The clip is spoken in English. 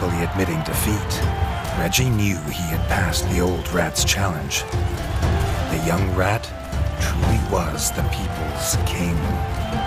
happily admitting defeat. Reggie knew he had passed the old rat's challenge. The young rat truly was the people's king.